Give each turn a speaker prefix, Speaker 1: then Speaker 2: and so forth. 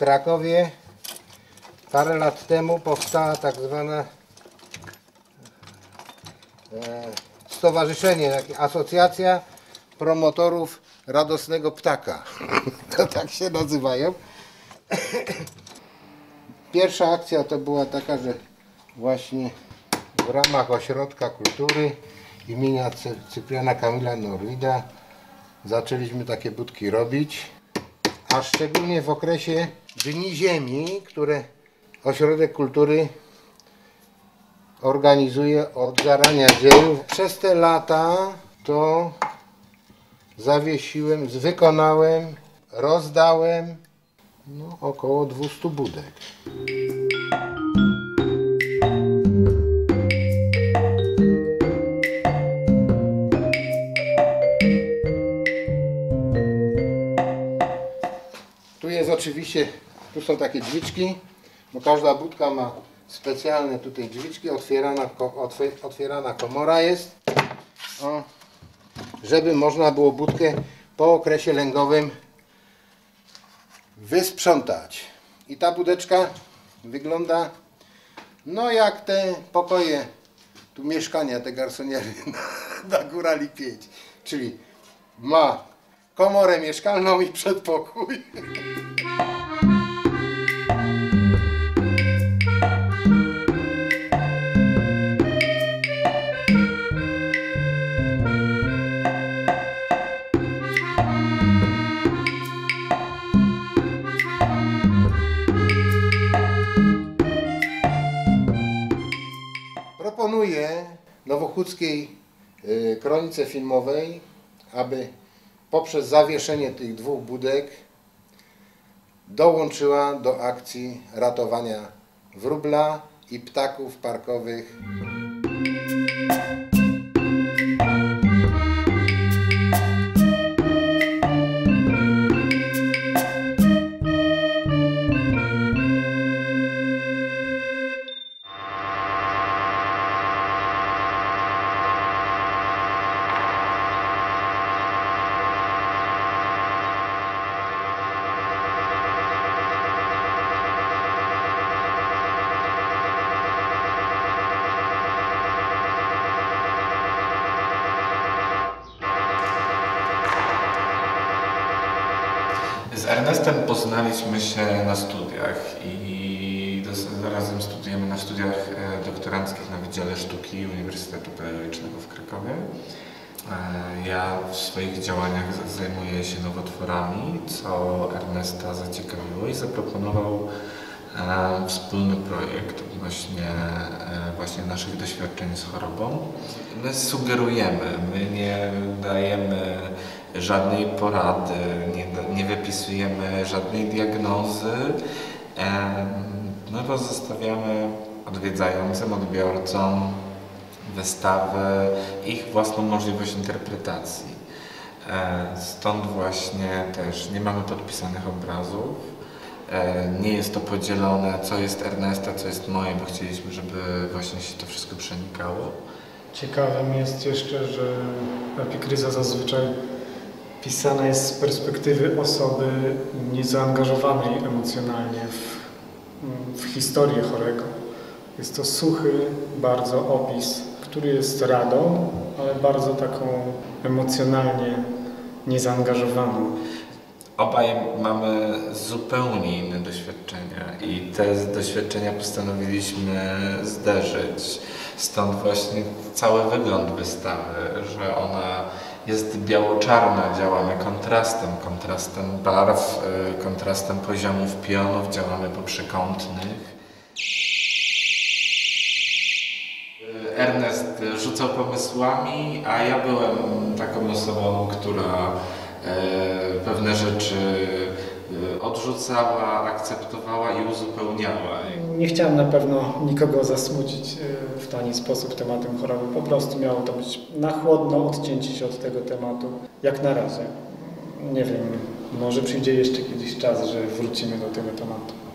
Speaker 1: Krakowie parę lat temu powstała tak zwana stowarzyszenie, asocjacja promotorów radosnego ptaka. To tak się nazywają. Pierwsza akcja to była taka, że właśnie w ramach Ośrodka Kultury imienia Cypriana Kamila Norwida zaczęliśmy takie budki robić, a szczególnie w okresie Dni Ziemi, które Ośrodek Kultury organizuje od zarania dziejów. Przez te lata to zawiesiłem, wykonałem, rozdałem około 200 budek. Tu jest oczywiście, tu są takie drzwiczki, bo każda budka ma specjalne tutaj drzwiczki, otwierana komora jest, żeby można było budkę po okresie lęgowym wysprzątać. I ta budeczka wygląda jak te pokoje, tu mieszkania, te garsoniery na Górali 5, czyli ma komorę mieszkalną i przedpokój. Proponuję Nowochódzkiej Kronice Filmowej, aby poprzez zawieszenie tych 2 budek dołączyła do akcji ratowania wróbla i ptaków parkowych.
Speaker 2: Z Ernestem poznaliśmy się na studiach i razem studiujemy na studiach doktoranckich na Wydziale Sztuki Uniwersytetu Pedagogicznego w Krakowie. Ja w swoich działaniach zajmuję się nowotworami, co Ernesta zaciekawiło i zaproponował wspólny projekt odnośnie właśnie naszych doświadczeń z chorobą. My sugerujemy, my nie dajemy żadnej porady, nie wypisujemy żadnej diagnozy. My pozostawiamy odwiedzającym, odbiorcom wystawy ich własną możliwość interpretacji. Stąd właśnie też nie mamy podpisanych obrazów. Nie jest to podzielone, co jest Ernesta, co jest moje, bo chcieliśmy, żeby właśnie się to wszystko przenikało.
Speaker 3: Ciekawym jest jeszcze, że epikryza zazwyczaj pisana jest z perspektywy osoby niezaangażowanej emocjonalnie w historię chorego. Jest to suchy bardzo opis, który jest radą, ale bardzo taką emocjonalnie niezaangażowaną.
Speaker 2: Obaj mamy zupełnie inne doświadczenia i te doświadczenia postanowiliśmy zderzyć. Stąd właśnie cały wygląd wystawy, że ona jest biało-czarna, działamy kontrastem barw, kontrastem poziomów pionów, działamy po przekątnych. Ernest rzucał pomysłami, a ja byłem taką osobą, która pewne rzeczy odrzucała, akceptowała i uzupełniała.
Speaker 3: Nie chciałem na pewno nikogo zasmucić w tani sposób tematem choroby. Po prostu miało to być na chłodno odcięcie się od tego tematu, jak na razie. Nie wiem, może przyjdzie jeszcze kiedyś czas, że wrócimy do tego tematu.